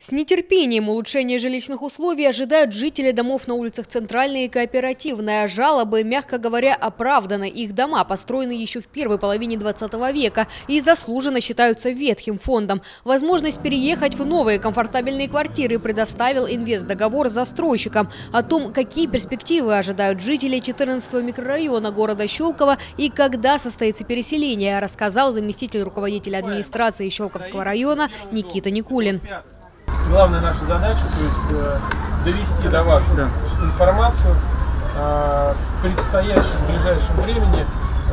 С нетерпением улучшения жилищных условий ожидают жители домов на улицах Центральной и Кооперативной. Жалобы, мягко говоря, оправданы. Их дома построены еще в первой половине 20 века и заслуженно считаются ветхим фондом. Возможность переехать в новые комфортабельные квартиры предоставил инвестдоговор с застройщиком. О том, какие перспективы ожидают жителей 14-го микрорайона города Щелково и когда состоится переселение, рассказал заместитель руководителя администрации Щелковского района Никита Никулин. Главная наша задача, то есть довести до вас информацию в предстоящем, в ближайшем времени,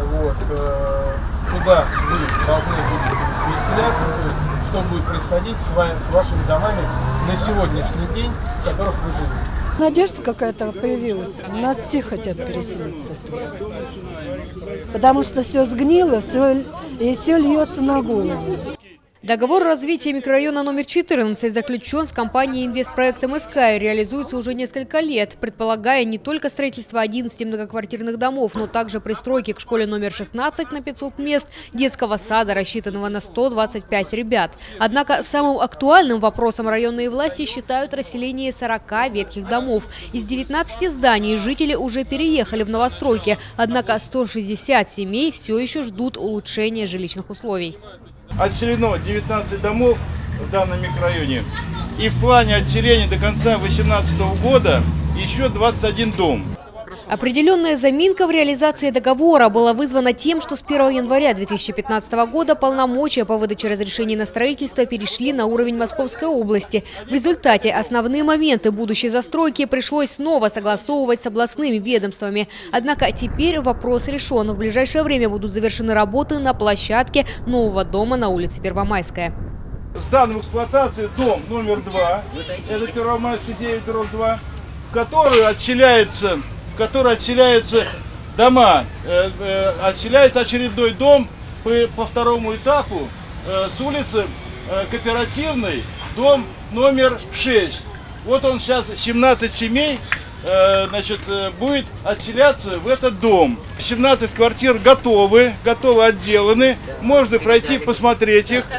куда вы должны будете переселяться, то есть что будет происходить с вашими домами на сегодняшний день, в которых вы живете. Надежда какая-то появилась. У нас все хотят переселиться туда. Потому что все сгнило, все льется на голову. Договор развития микрорайона номер 14 заключен с компанией «Инвестпроект МСК» и реализуется уже несколько лет, предполагая не только строительство 11 многоквартирных домов, но также пристройки к школе номер 16 на 500 мест, детского сада, рассчитанного на 125 ребят. Однако самым актуальным вопросом районные власти считают расселение 40 ветхих домов. Из 19 зданий жители уже переехали в новостройки, однако 160 семей все еще ждут улучшения жилищных условий. Отселено 19 домов в данном микрорайоне. И в плане отселения до конца 2018 года еще 21 дом. Определенная заминка в реализации договора была вызвана тем, что с 1 января 2015 года полномочия по выдаче разрешений на строительство перешли на уровень Московской области. В результате основные моменты будущей застройки пришлось снова согласовывать с областными ведомствами. Однако теперь вопрос решен. В ближайшее время будут завершены работы на площадке нового дома на улице Первомайская. Сдан в эксплуатацию дом номер 2, это Первомайский 9/2, в который отселяются дома. Отселяется очередной дом по второму этапу с улицы Кооперативной, дом номер 6. Вот он сейчас, 17 семей, будет отселяться в этот дом. 17 квартир готовы отделаны. Можно пройти, посмотреть их,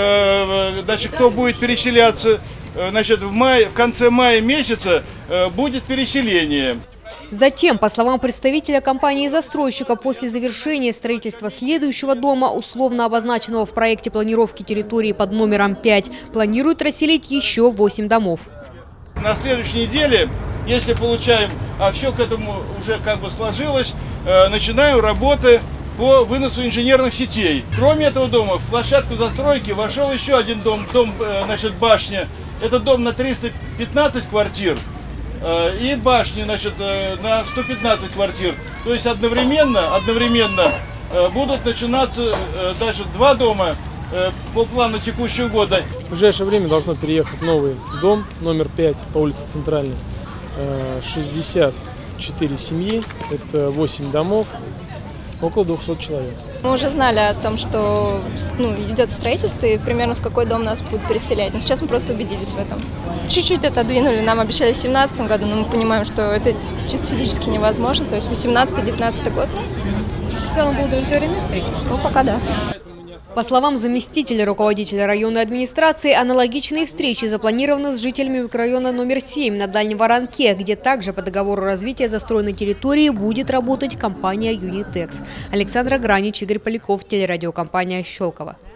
кто будет переселяться. В конце мая месяца будет переселение. Затем, по словам представителя компании-застройщика, после завершения строительства следующего дома, условно обозначенного в проекте планировки территории под номером 5, планируют расселить еще 8 домов. На следующей неделе, если получаем, а все к этому уже сложилось, начинаем работы по выносу инженерных сетей. Кроме этого дома, в площадку застройки вошел еще один дом, башня. Это дом на 315 квартир. И башни, на 115 квартир. То есть одновременно будут начинаться даже 2 дома по плану текущего года. В ближайшее время должно переехать новый дом номер 5 по улице Центральной. 64 семьи, это 8 домов, около 200 человек. Мы уже знали о том, что идет строительство и примерно в какой дом нас будут переселять. Но сейчас мы просто убедились в этом. Чуть-чуть отодвинули, нам обещали в 2017 году, но мы понимаем, что это чисто физически невозможно. То есть 18-19 год. В целом вы удовлетворены встречей? Ну, пока да. По словам заместителя руководителя районной администрации, аналогичные встречи запланированы с жителями микрорайона номер 7 на Дальнем Воронке, где также по договору развития застроенной территории будет работать компания «Юнитекс». Александра Гранич, Игорь Поляков, телерадиокомпания «Щелково».